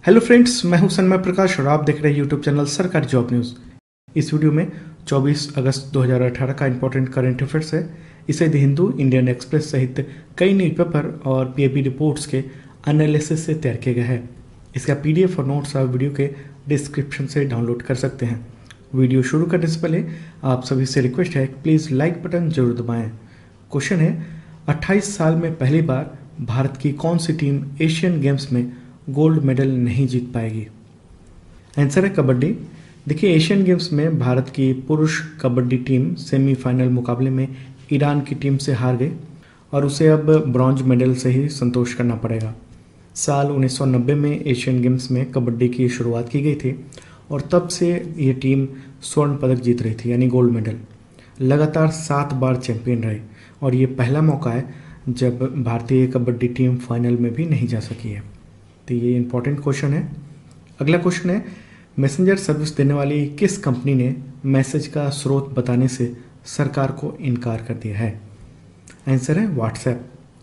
Hello friends, मैं हूं सन्मय प्रकाश और आप देख रहे हैं YouTube channel Sarkari job news. इस वीडियो में 24 अगस्त 2018 का इंपॉर्टेंट करंट अफेयर्स है। इसे द हिंदू, इंडियन एक्सप्रेस सहित कई न्यूज़पेपर और पीएपी रिपोर्ट्स के एनालिसिस से तैयार किया गया है। इसका पीडीएफ और नोट्स आप वीडियो के डिस्क्रिप्शन से डाउनलोड कर सकते हैं। वीडियो शुरू करने से पहले आप सभी से रिक्वेस्ट है कि प्लीज़ लाइक बटन जरूर दबाएँ। क्वेश्चन है, 28 साल में पहली बार भारत की कौन सी टीम एशियन गेम्स में गोल्ड मेडल नहीं जीत पाएगी? आंसर है कबड्डी। देखिए, एशियन गेम्स में भारत की पुरुष कबड्डी टीम सेमीफाइनल मुकाबले में ईरान की टीम से हार गई और उसे अब ब्रॉन्ज मेडल से ही संतोष करना पड़ेगा। साल 1990 में एशियन गेम्स में कबड्डी की शुरुआत की गई थी और तब से ये टीम स्वर्ण पदक जीत रही थी, यानी गोल्ड मेडल। लगातार 7 बार चैंपियन रही और ये पहला मौका है जब भारतीय कबड्डी टीम फाइनल में भी नहीं जा सकी है। तो ये इंपॉर्टेंट क्वेश्चन है। अगला क्वेश्चन है, मैसेंजर सर्विस देने वाली किस कंपनी ने मैसेज का स्रोत बताने से सरकार को इनकार कर दिया है? आंसर है व्हाट्सएप।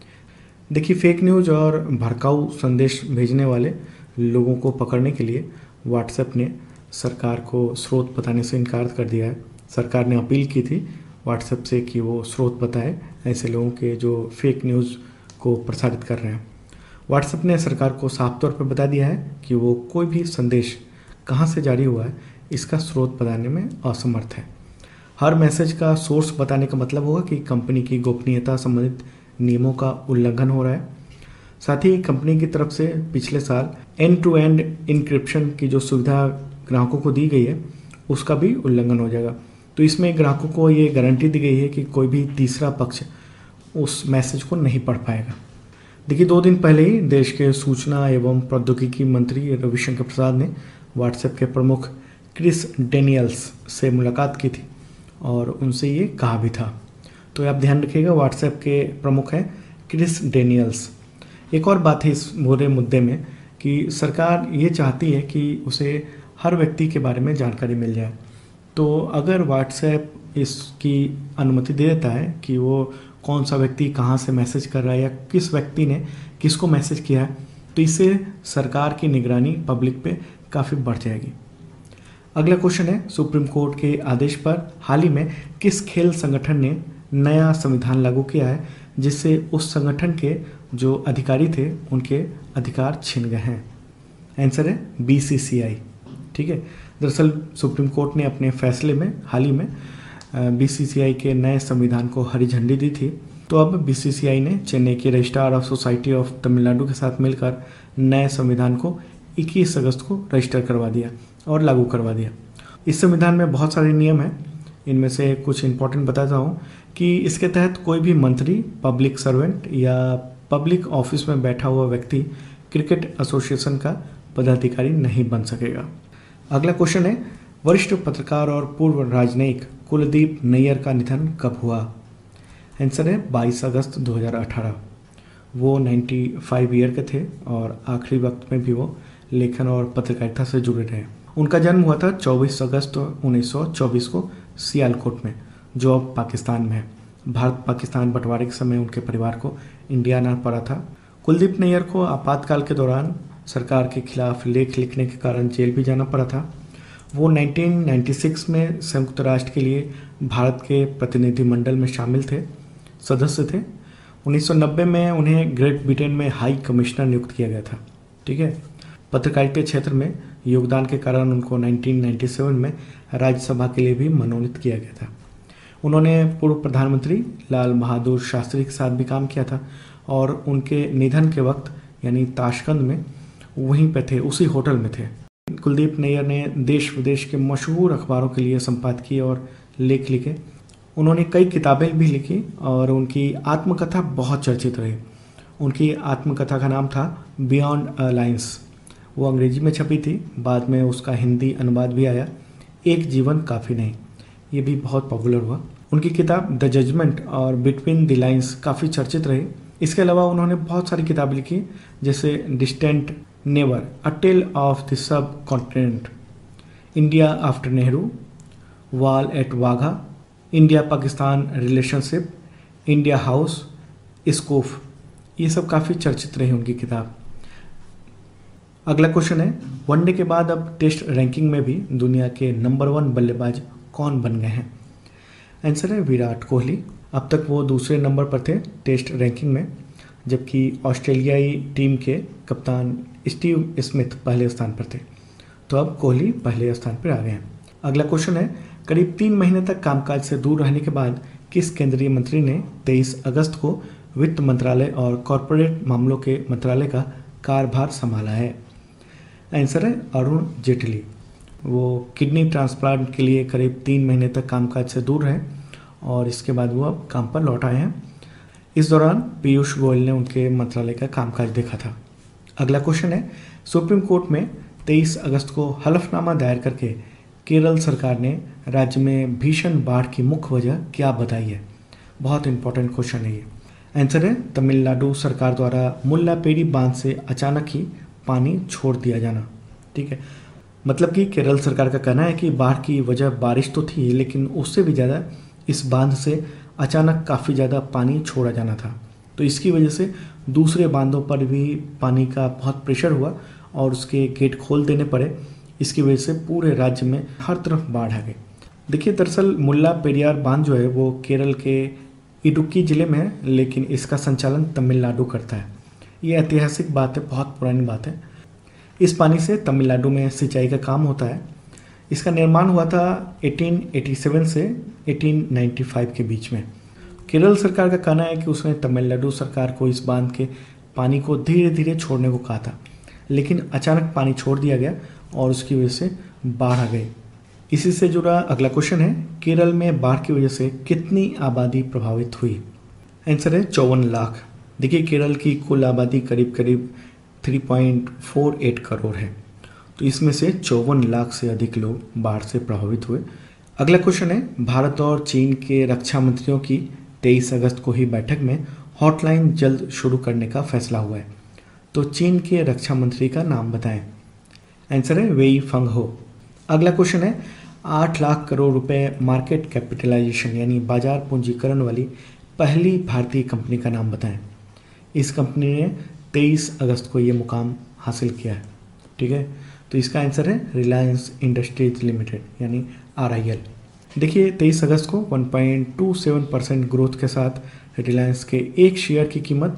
देखिए, फेक न्यूज़ और भड़काऊ संदेश भेजने वाले लोगों को पकड़ने के लिए व्हाट्सएप ने सरकार को स्रोत बताने से इनकार कर दिया है। सरकार ने अपील की थी व्हाट्सएप से कि वो स्रोत बताए ऐसे लोगों के जो फेक न्यूज़ को प्रसारित कर रहे हैं। व्हाट्सएप ने सरकार को साफ तौर पर बता दिया है कि वो कोई भी संदेश कहां से जारी हुआ है इसका स्रोत बताने में असमर्थ है। हर मैसेज का सोर्स बताने का मतलब होगा कि कंपनी की गोपनीयता संबंधित नियमों का उल्लंघन हो रहा है। साथ ही कंपनी की तरफ से पिछले साल एंड टू एंड इंक्रिप्शन की जो सुविधा ग्राहकों को दी गई है उसका भी उल्लंघन हो जाएगा। तो इसमें ग्राहकों को ये गारंटी दी गई है कि कोई भी तीसरा पक्ष उस मैसेज को नहीं पढ़ पाएगा। देखिए, 2 दिन पहले ही देश के सूचना एवं प्रौद्योगिकी मंत्री रविशंकर प्रसाद ने व्हाट्सएप के प्रमुख क्रिस डेनियल्स से मुलाकात की थी और उनसे ये कहा भी था। तो आप ध्यान रखिएगा, व्हाट्सएप के प्रमुख हैं क्रिस डेनियल्स। एक और बात है इस पूरे मुद्दे में कि सरकार ये चाहती है कि उसे हर व्यक्ति के बारे में जानकारी मिल जाए। तो अगर व्हाट्सएप इसकी अनुमति दे देता है कि वो कौन सा व्यक्ति कहाँ से मैसेज कर रहा है या किस व्यक्ति ने किसको मैसेज किया है, तो इससे सरकार की निगरानी पब्लिक पे काफ़ी बढ़ जाएगी। अगला क्वेश्चन है, सुप्रीम कोर्ट के आदेश पर हाल ही में किस खेल संगठन ने नया संविधान लागू किया है जिससे उस संगठन के जो अधिकारी थे उनके अधिकार छिन गए हैं? आंसर है बीसीसीआई। ठीक है, दरअसल सुप्रीम कोर्ट ने अपने फैसले में हाल ही में बीसीसीआई के नए संविधान को हरी झंडी दी थी। तो अब बीसीसीआई ने चेन्नई के registrar of society of Tamil Nadu के साथ मिलकर नए संविधान को 21 अगस्त को रजिस्टर करवा दिया और लागू करवा दिया। इस संविधान में बहुत सारे नियम हैं, इनमें से कुछ इंपॉर्टेंट बताता हूँ कि इसके तहत कोई भी मंत्री, पब्लिक सर्वेंट या पब्लिक ऑफिस में बैठा हुआ व्यक्ति क्रिकेट एसोसिएशन का पदाधिकारी नहीं बन सकेगा। अगला क्वेश्चन है, वरिष्ठ पत्रकार और पूर्व राजनयिक कुलदीप नैयर का निधन कब हुआ? आंसर है 22 अगस्त 2018। वो 95 ईयर के थे और आखिरी वक्त में भी वो लेखन और पत्रकारिता से जुड़े रहे। उनका जन्म हुआ था 24 अगस्त 1924 को सियालकोट में, जो अब पाकिस्तान में है। भारत पाकिस्तान बंटवारे के समय उनके परिवार को इंडिया आना पड़ा था। कुलदीप नैयर को आपातकाल के दौरान सरकार के खिलाफ लेख लिखने के कारण जेल भी जाना पड़ा था। वो 1996 में संयुक्त राष्ट्र के लिए भारत के प्रतिनिधिमंडल में शामिल थे, सदस्य थे। 1990 में उन्हें ग्रेट ब्रिटेन में हाई कमिश्नर नियुक्त किया गया था। ठीक है, पत्रकारिता क्षेत्र में योगदान के कारण उनको 1997 में राज्यसभा के लिए भी मनोनीत किया गया था। उन्होंने पूर्व प्रधानमंत्री लाल बहादुर शास्त्री के साथ भी काम किया था और उनके निधन के वक्त यानी ताशकंद में वहीं पे थे, उसी होटल में थे। कुलदीप नैयर ने देश विदेश के मशहूर अखबारों के लिए संपादकीय और लेख लिखे। उन्होंने कई किताबें भी लिखी और उनकी आत्मकथा बहुत चर्चित रही। उनकी आत्मकथा का नाम था बियॉन्ड अ लाइन्स। वो अंग्रेजी में छपी थी, बाद में उसका हिंदी अनुवाद भी आया, एक जीवन काफ़ी नहीं। ये भी बहुत पॉपुलर हुआ। उनकी किताब द जजमेंट और बिटवीन द लाइन्स काफ़ी चर्चित रही। इसके अलावा उन्होंने बहुत सारी किताबें लिखी, जैसे distant neighbour, a tale of the subcontinent, India after Nehru, wall at Wagah, India Pakistan relationship, India house, scoop, ये सब काफ़ी चर्चित रही उनकी किताब। अगला क्वेश्चन है, वनडे के बाद अब टेस्ट रैंकिंग में भी दुनिया के नंबर 1 बल्लेबाज कौन बन गए हैं? आंसर है विराट कोहली। अब तक वो दूसरे नंबर पर थे टेस्ट रैंकिंग में, जबकि ऑस्ट्रेलियाई टीम के कप्तान स्टीव स्मिथ पहले स्थान पर थे। तो अब कोहली पहले स्थान पर आ गए हैं। अगला क्वेश्चन है, करीब 3 महीने तक कामकाज से दूर रहने के बाद किस केंद्रीय मंत्री ने 23 अगस्त को वित्त मंत्रालय और कॉरपोरेट मामलों के मंत्रालय का कार्यभार संभाला है? आंसर है अरुण जेटली। वो किडनी ट्रांसप्लांट के लिए करीब 3 महीने तक कामकाज से दूर रहे और इसके बाद वो अब काम पर लौट आए हैं। इस दौरान पीयूष गोयल ने उनके मंत्रालय का कामकाज देखा था। अगला क्वेश्चन है, सुप्रीम कोर्ट में 23 अगस्त को हलफनामा दायर करके केरल सरकार ने राज्य में भीषण बाढ़ की मुख्य वजह क्या बताई है? बहुत इंपॉर्टेंट क्वेश्चन है ये। आंसर है तमिलनाडु सरकार द्वारा मुल्लापेरी बांध से अचानक ही पानी छोड़ दिया जाना। ठीक है, मतलब कि केरल सरकार का कहना है कि बाढ़ की वजह बारिश तो थी, लेकिन उससे भी ज़्यादा इस बांध से अचानक काफ़ी ज़्यादा पानी छोड़ा जाना था। तो इसकी वजह से दूसरे बांधों पर भी पानी का बहुत प्रेशर हुआ और उसके गेट खोल देने पड़े। इसकी वजह से पूरे राज्य में हर तरफ बाढ़ आ गई। देखिए, दरअसल मुल्ला पेरियार बांध जो है वो केरल के इडुक्की ज़िले में है, लेकिन इसका संचालन तमिलनाडु करता है। ये ऐतिहासिक बात है, बहुत पुरानी बात है। इस पानी से तमिलनाडु में सिंचाई का काम होता है। इसका निर्माण हुआ था 1887 से 1895 के बीच में। केरल सरकार का कहना है कि उसने तमिलनाडु सरकार को इस बांध के पानी को धीरे धीरे छोड़ने को कहा था, लेकिन अचानक पानी छोड़ दिया गया और उसकी वजह से बाढ़ आ गई। इसी से जुड़ा अगला क्वेश्चन है, केरल में बाढ़ की वजह से कितनी आबादी प्रभावित हुई? आंसर है 54 लाख। देखिए, केरल की कुल आबादी करीब करीब 3.48 करोड़ है, तो इसमें से 54 लाख से अधिक लोग बाढ़ से प्रभावित हुए। अगला क्वेश्चन है, भारत और चीन के रक्षा मंत्रियों की 23 अगस्त को ही बैठक में हॉटलाइन जल्द शुरू करने का फैसला हुआ है। तो चीन के रक्षा मंत्री का नाम बताएं। आंसर है वेई फंगहो। अगला क्वेश्चन है, 8 लाख करोड़ रुपए मार्केट कैपिटलाइजेशन यानी बाजार पूंजीकरण वाली पहली भारतीय कंपनी का नाम बताएं। इस कंपनी ने 23 अगस्त को ये मुकाम हासिल किया है। ठीक है, तो इसका आंसर है रिलायंस इंडस्ट्रीज लिमिटेड यानी RIL। देखिए, 23 अगस्त को 1.27% ग्रोथ के साथ रिलायंस के एक शेयर की कीमत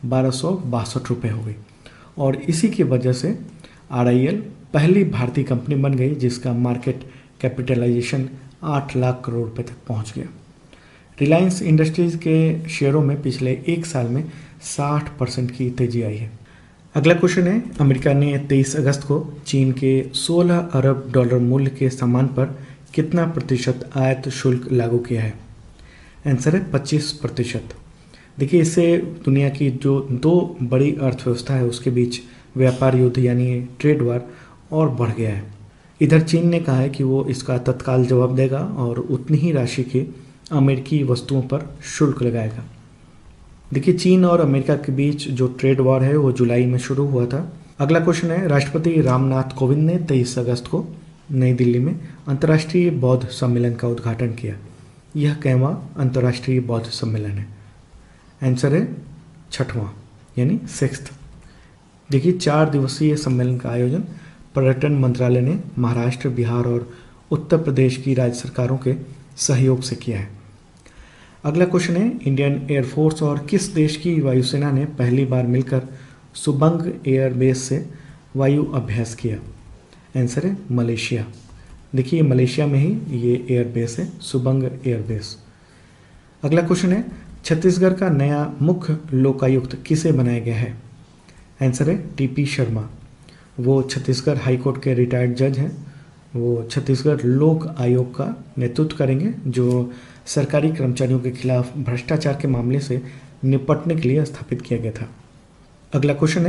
1262 रुपये हो गई और इसी की वजह से RIL पहली भारतीय कंपनी बन गई जिसका मार्केट कैपिटलाइजेशन 8 लाख करोड़ रुपए तक पहुंच गया। रिलायंस इंडस्ट्रीज के शेयरों में पिछले एक साल में 60% की तेजी आई है। अगला क्वेश्चन है, अमेरिका ने 23 अगस्त को चीन के 16 अरब डॉलर मूल्य के सामान पर कितना प्रतिशत आयात शुल्क लागू किया है? आंसर है 25%। देखिए, इससे दुनिया की जो 2 बड़ी अर्थव्यवस्था है उसके बीच व्यापार युद्ध यानी ट्रेड वार और बढ़ गया है। इधर चीन ने कहा है कि वो इसका तत्काल जवाब देगा और उतनी ही राशि के अमेरिकी वस्तुओं पर शुल्क लगाएगा। देखिए, चीन और अमेरिका के बीच जो ट्रेड वॉर है वो जुलाई में शुरू हुआ था। अगला क्वेश्चन है, राष्ट्रपति रामनाथ कोविंद ने 23 अगस्त को नई दिल्ली में अंतर्राष्ट्रीय बौद्ध सम्मेलन का उद्घाटन किया। यह कैवां अंतर्राष्ट्रीय बौद्ध सम्मेलन है? आंसर है 6वां यानी 6th। देखिए, 4 दिवसीय सम्मेलन का आयोजन पर्यटन मंत्रालय ने महाराष्ट्र, बिहार और उत्तर प्रदेश की राज्य सरकारों के सहयोग से किया है। अगला क्वेश्चन है, इंडियन एयरफोर्स और किस देश की वायुसेना ने पहली बार मिलकर सुबंग एयरबेस से वायु अभ्यास किया? आंसर है मलेशिया। देखिए, मलेशिया में ही ये एयरबेस है, सुबंग एयरबेस। अगला क्वेश्चन है, छत्तीसगढ़ का नया मुख्य लोकायुक्त किसे बनाया गया है? आंसर है TP शर्मा। वो छत्तीसगढ़ हाईकोर्ट के रिटायर्ड जज हैं। वो छत्तीसगढ़ लोक आयोग का नेतृत्व करेंगे जो सरकारी कर्मचारियों के खिलाफ भ्रष्टाचार के मामले से निपटने के लिए स्थापित किया गया था। अगला क्वेश्चन है,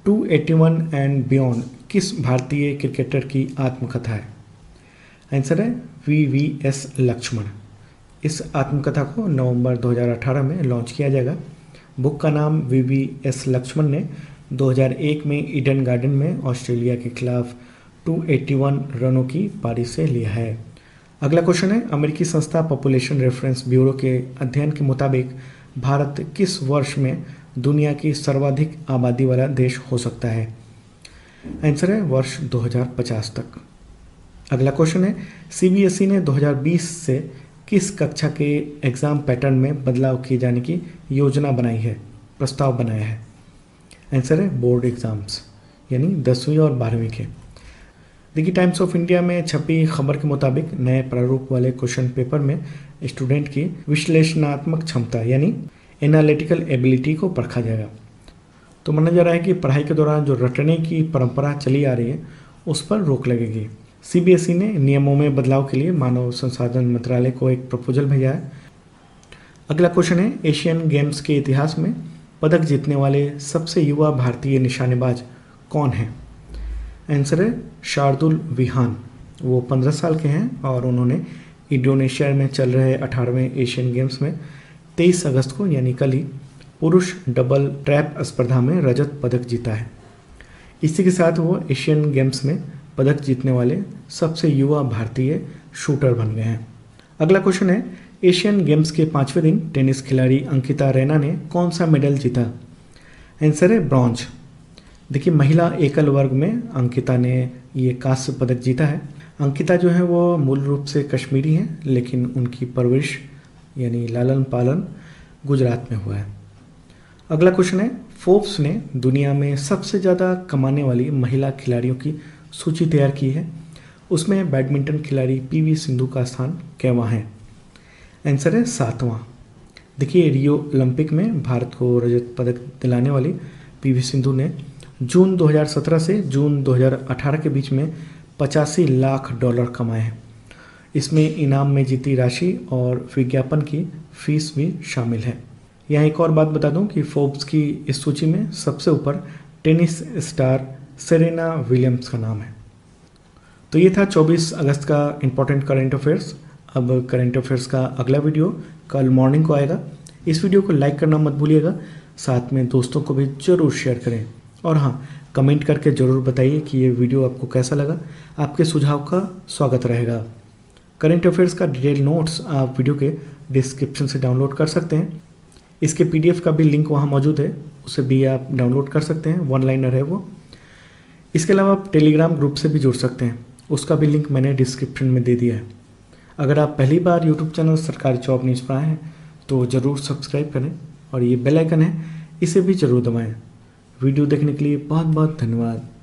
281 एंड बियॉन्ड किस भारतीय क्रिकेटर की आत्मकथा है? आंसर है VVS लक्ष्मण। इस आत्मकथा को नवंबर 2018 में लॉन्च किया जाएगा। बुक का नाम VVS लक्ष्मण ने 2001 में ईडन गार्डन में ऑस्ट्रेलिया के खिलाफ 281 रनों की पारी से लिया है। अगला क्वेश्चन है, अमेरिकी संस्था पॉपुलेशन रेफरेंस ब्यूरो के अध्ययन के मुताबिक भारत किस वर्ष में दुनिया की सर्वाधिक आबादी वाला देश हो सकता है? आंसर है वर्ष 2050 तक। अगला क्वेश्चन है, सीबीएसई ने 2020 से किस कक्षा के एग्ज़ाम पैटर्न में बदलाव किए जाने की योजना बनाई है, प्रस्ताव बनाया है? आंसर है बोर्ड एग्ज़ाम्स, यानी 10वीं और 12वीं के। देखिए, टाइम्स ऑफ इंडिया में छपी खबर के मुताबिक नए प्रारूप वाले क्वेश्चन पेपर में स्टूडेंट की विश्लेषणात्मक क्षमता यानी एनालिटिकल एबिलिटी को परखा जाएगा। तो माना जा रहा है कि पढ़ाई के दौरान जो रटने की परंपरा चली आ रही है उस पर रोक लगेगी। सीबीएसई ने नियमों में बदलाव के लिए मानव संसाधन मंत्रालय को एक प्रपोजल भेजा है। अगला क्वेश्चन है, एशियन गेम्स के इतिहास में पदक जीतने वाले सबसे युवा भारतीय निशानेबाज कौन हैं? आंसर है शार्दुल विहान। वो 15 साल के हैं और उन्होंने इंडोनेशिया में चल रहे 18वें एशियन गेम्स में 23 अगस्त को यानी कल ही पुरुष डबल ट्रैप स्पर्धा में रजत पदक जीता है। इसी के साथ वो एशियन गेम्स में पदक जीतने वाले सबसे युवा भारतीय शूटर बन गए हैं। अगला क्वेश्चन है, एशियन गेम्स के 5वें दिन टेनिस खिलाड़ी अंकिता रैना ने कौन सा मेडल जीता? आंसर है ब्रॉन्ज। देखिए, महिला एकल वर्ग में अंकिता ने ये कांस्य पदक जीता है। अंकिता जो है वो मूल रूप से कश्मीरी हैं, लेकिन उनकी परवरिश यानी लालन पालन गुजरात में हुआ है। अगला क्वेश्चन है, फोर्ब्स ने दुनिया में सबसे ज़्यादा कमाने वाली महिला खिलाड़ियों की सूची तैयार की है। उसमें बैडमिंटन खिलाड़ी पीवी सिंधु का स्थान कैवां है? आंसर है 7वां। देखिए, रियो ओलंपिक में भारत को रजत पदक दिलाने वाली पीवी सिंधु ने जून 2017 से जून 2018 के बीच में $85 लाख कमाए हैं। इसमें इनाम में जीती राशि और विज्ञापन की फीस भी शामिल है। यहाँ एक और बात बता दूं कि फोर्ब्स की इस सूची में सबसे ऊपर टेनिस स्टार सेरेना विलियम्स का नाम है। तो ये था 24 अगस्त का इम्पोर्टेंट करंट अफेयर्स। अब करंट अफेयर्स का अगला वीडियो कल मॉर्निंग को आएगा। इस वीडियो को लाइक करना मत भूलिएगा, साथ में दोस्तों को भी ज़रूर शेयर करें और हाँ, कमेंट करके ज़रूर बताइए कि ये वीडियो आपको कैसा लगा। आपके सुझाव का स्वागत रहेगा। करंट अफेयर्स का डिटेल नोट्स आप वीडियो के डिस्क्रिप्शन से डाउनलोड कर सकते हैं। इसके PDF का भी लिंक वहाँ मौजूद है, उसे भी आप डाउनलोड कर सकते हैं, वन लाइनर है वो। इसके अलावा आप टेलीग्राम ग्रुप से भी जुड़ सकते हैं, उसका भी लिंक मैंने डिस्क्रिप्शन में दे दिया है। अगर आप पहली बार YouTube channel Sarkari job news पर आए हैं तो ज़रूर सब्सक्राइब करें और ये बेल आइकन है, इसे भी ज़रूर दबाएं। वीडियो देखने के लिए बहुत बहुत धन्यवाद।